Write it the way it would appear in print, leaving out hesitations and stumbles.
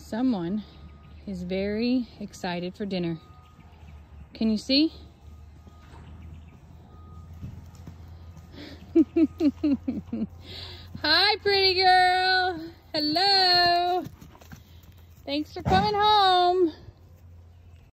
Someone is very excited for dinner. Can you see? Hi, pretty girl. Hello. Thanks for coming home.